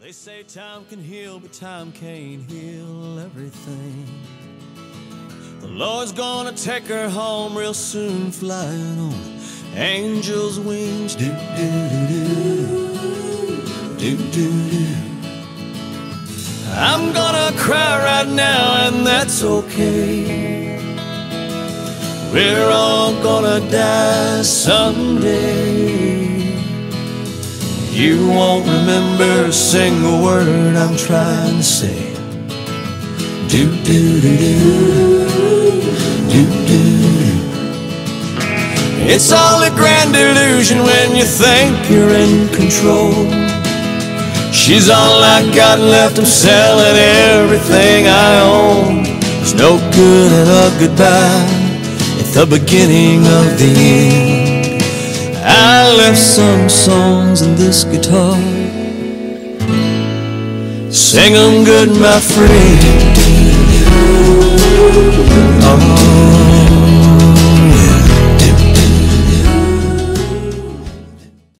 They say time can heal, but time can't heal everything. The Lord's gonna take her home real soon, flying on angels' wings. Do do do do do do. I'm gonna cry right now, and that's okay. We're all gonna die someday. You won't remember a single word I'm trying to say. Do do do do do do. It's all a grand illusion when you think you're in control. She's all I got left, I'm selling everything I own. There's no good in a goodbye at the beginning of the end. I left some songs in this guitar. Sing 'em good, my friend.